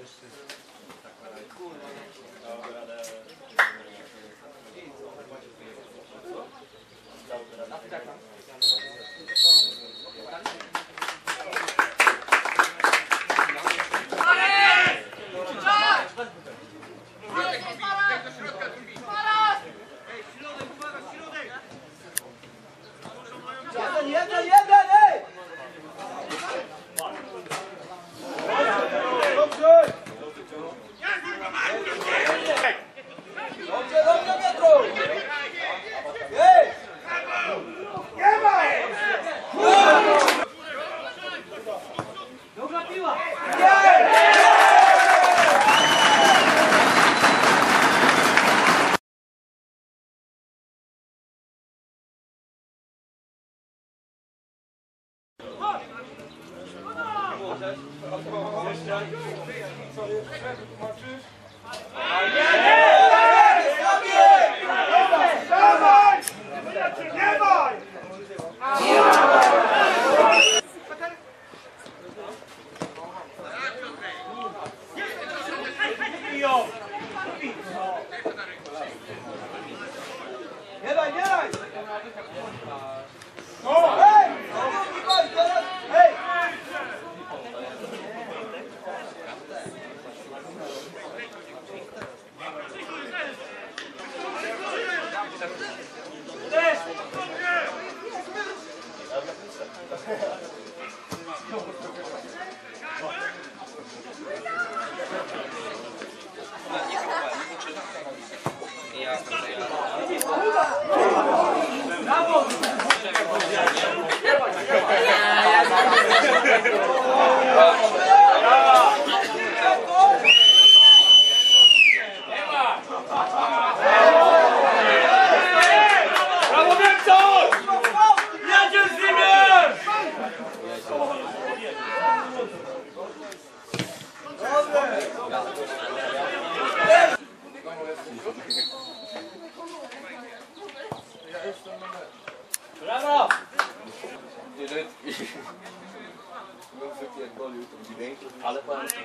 Ale pan jest,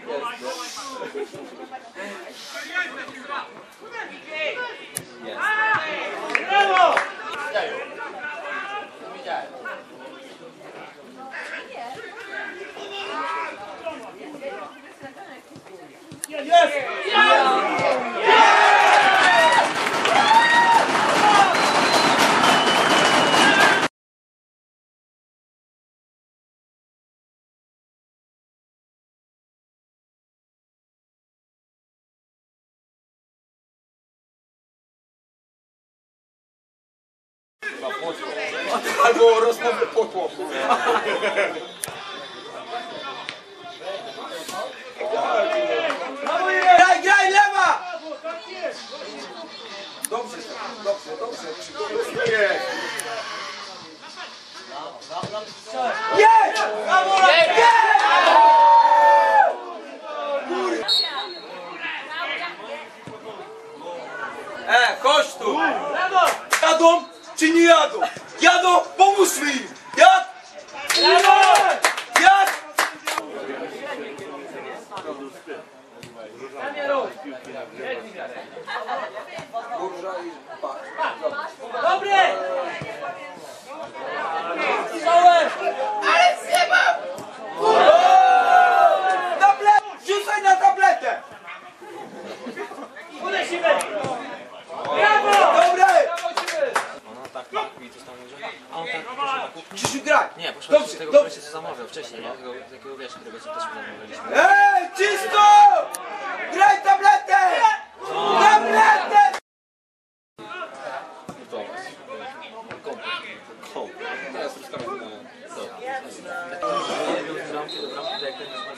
Brawo! albo rozmowy po chłopu. Graj, graj, lewa! Dobrze, dobrze, dobrze. Jedź! Chodź tu! Jadą czy nie jadą? Jadą, pomóżmy im! Jak? Jak? Dobry! Ale zjebał! Rzucaj na tabletę! Ulecimy! Brawo! Dobre! Ona tak mi coś tam mówi, a on tak Krzysiu, graj! nie, poszła Dobrze, do tego dobrze. kolesia, co zamawiał wcześniej, nie? Takiego wiesz, którego co też zamawialiśmy. Czysto! Graj tabletę! Tabletę! Teraz już tam do bramki, to jak ten